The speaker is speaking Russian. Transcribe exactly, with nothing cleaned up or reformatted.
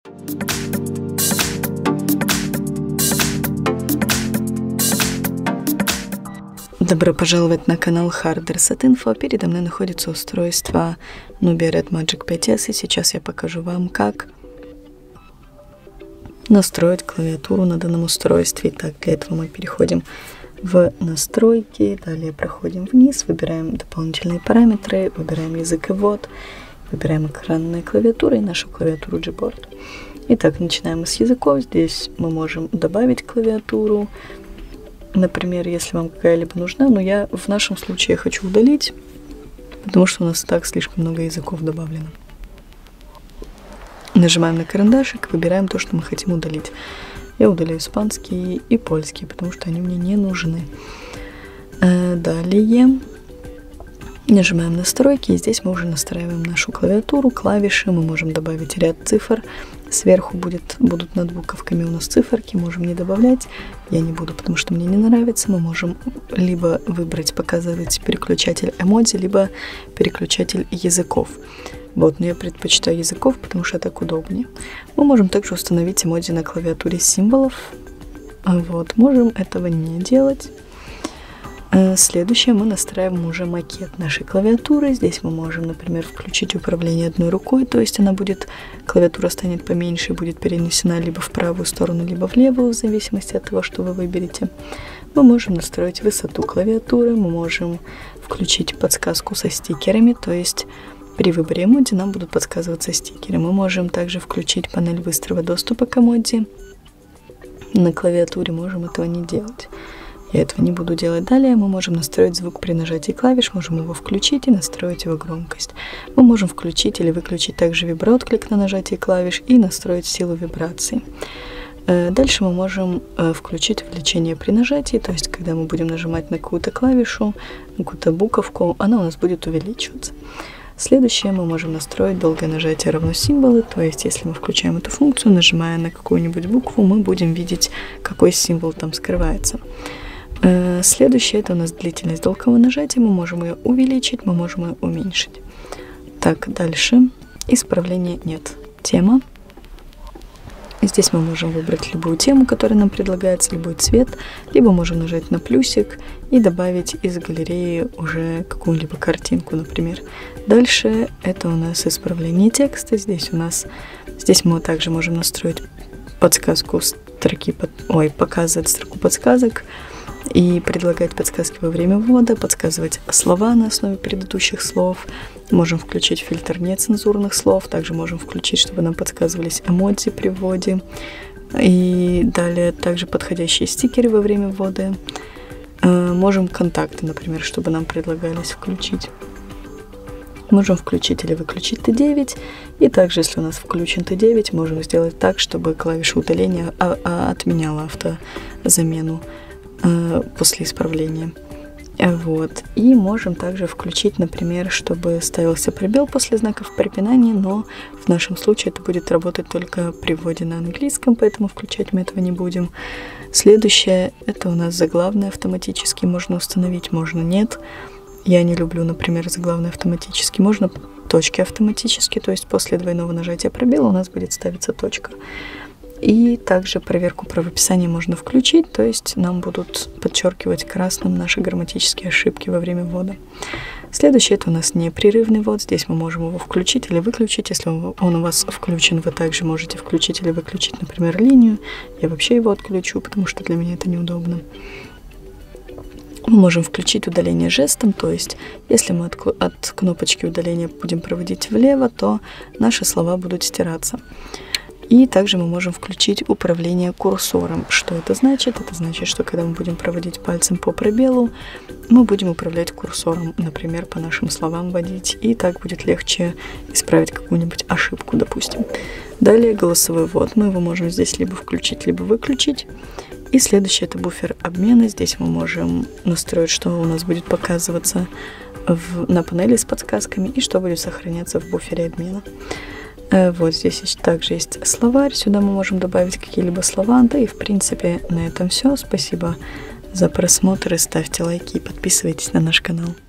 Добро пожаловать на канал Hard Reset Info. Передо мной находится устройство Nubia Red Magic пять эс, и сейчас я покажу вам, как настроить клавиатуру на данном устройстве. Так, для этого мы переходим в настройки, далее проходим вниз, выбираем дополнительные параметры, выбираем язык и ввод, выбираем экранная клавиатура и нашу клавиатуру Gboard. Итак, начинаем с языков. Здесь мы можем добавить клавиатуру, например, если вам какая-либо нужна, но я в нашем случае хочу удалить, потому что у нас так слишком много языков добавлено. Нажимаем на карандашик, выбираем то, что мы хотим удалить. Я удаляю испанский и польский, потому что они мне не нужны. Далее нажимаем настройки, и здесь мы уже настраиваем нашу клавиатуру, клавиши, мы можем добавить ряд цифр. Сверху будет, будут над буковками у нас циферки, можем не добавлять, я не буду, потому что мне не нравится. Мы можем либо выбрать, показывать переключатель эмодзи, либо переключатель языков. Вот, но я предпочитаю языков, потому что так удобнее. Мы можем также установить эмодзи на клавиатуре символов. Вот, можем этого не делать. Следующее, мы настраиваем уже макет нашей клавиатуры. Здесь мы можем, например, включить управление одной рукой, то есть она будет, клавиатура станет поменьше, будет перенесена либо в правую сторону, либо в левую, в зависимости от того, что вы выберете. Мы можем настроить высоту клавиатуры, мы можем включить подсказку со стикерами, то есть при выборе эмодзи нам будут подсказываться стикеры. Мы можем также включить панель быстрого доступа к эмодзи. На клавиатуре можем этого не делать. Я этого не буду делать. Далее мы можем настроить звук при нажатии клавиш, можем его включить и настроить его громкость. Мы можем включить или выключить также виброотклик на нажатие клавиш и настроить силу вибрации. Дальше мы можем включить увеличение при нажатии, то есть когда мы будем нажимать на какую-то клавишу, на какую-то буковку, она у нас будет увеличиваться. Следующее, мы можем настроить долгое нажатие равно символы, то есть если мы включаем эту функцию, нажимая на какую-нибудь букву, мы будем видеть, какой символ там скрывается. Следующее, это у нас длительность долгого нажатия, мы можем ее увеличить, мы можем ее уменьшить. Так, дальше. Исправления нет. Тема. Здесь мы можем выбрать любую тему, которая нам предлагается, любой цвет, либо можем нажать на плюсик и добавить из галереи уже какую-либо картинку, например. Дальше это у нас исправление текста. Здесь у нас, здесь мы также можем настроить подсказку строки, под, ой, показывать строку подсказок и предлагать подсказки во время ввода, подсказывать слова на основе предыдущих слов. Можем включить фильтр нецензурных слов, также можем включить, чтобы нам подсказывались эмодзи при вводе. И далее также подходящие стикеры во время ввода. Можем контакты, например, чтобы нам предлагались включить. Можем включить или выключить тэ девять. И также, если у нас включен тэ девять, можем сделать так, чтобы клавиша удаления отменяла автозамену после исправления. Вот. И можем также включить, например, чтобы ставился пробел после знаков препинания, но в нашем случае это будет работать только при вводе на английском, поэтому включать мы этого не будем. Следующее, это у нас заглавные автоматически, можно установить, можно нет. Я не люблю, например, заглавные автоматически. Можно точки автоматически, то есть после двойного нажатия пробела у нас будет ставиться точка. И также проверку правописания можно включить, то есть нам будут подчеркивать красным наши грамматические ошибки во время ввода. Следующее, это у нас непрерывный ввод. Здесь мы можем его включить или выключить. Если он у вас включен, вы также можете включить или выключить, например, линию. Я вообще его отключу, потому что для меня это неудобно. Мы можем включить удаление жестом, то есть если мы от, от кнопочки удаления будем проводить влево, то наши слова будут стираться. И также мы можем включить управление курсором. Что это значит? Это значит, что когда мы будем проводить пальцем по пробелу, мы будем управлять курсором, например, по нашим словам водить, и так будет легче исправить какую-нибудь ошибку, допустим. Далее голосовой ввод. Мы его можем здесь либо включить, либо выключить. И следующее, это буфер обмена. Здесь мы можем настроить, что у нас будет показываться в, на панели с подсказками и что будет сохраняться в буфере обмена. Вот здесь также есть словарь, сюда мы можем добавить какие-либо слова, да и в принципе на этом все. Спасибо за просмотр, ставьте лайки и подписывайтесь на наш канал.